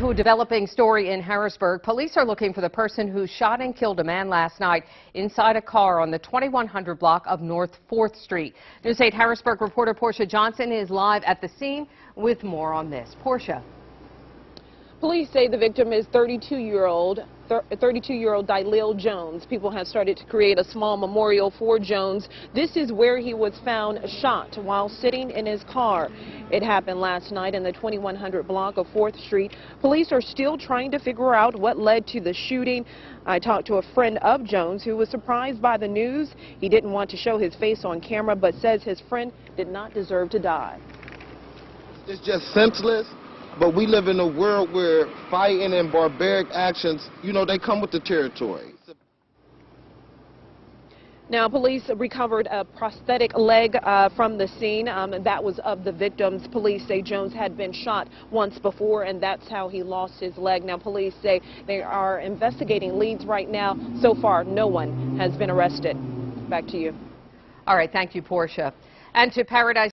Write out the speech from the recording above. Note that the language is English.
To a developing story in Harrisburg, police are looking for the person who shot and killed a man last night inside a car on the 2100 block of North 4th Street. News 8 Harrisburg reporter Portia Johnson is live at the scene with more on this. Portia. Police say the victim is 32-year-old Dylil Jones. People have started to create a small memorial for Jones. This is where he was found shot while sitting in his car. It happened last night in the 2100 block of 4th Street. Police are still trying to figure out what led to the shooting. I talked to a friend of Jones who was surprised by the news. He didn't want to show his face on camera, but says his friend did not deserve to die. It's just senseless. But we live in a world where fighting and barbaric actions, they come with the territory. Now, police recovered a prosthetic leg from the scene. That was of the victims. Police say Jones had been shot once before, and that's how he lost his leg. Now, police say they are investigating leads right now. So far, no one has been arrested. Back to you. All right. Thank you, Portia. And to Paradise.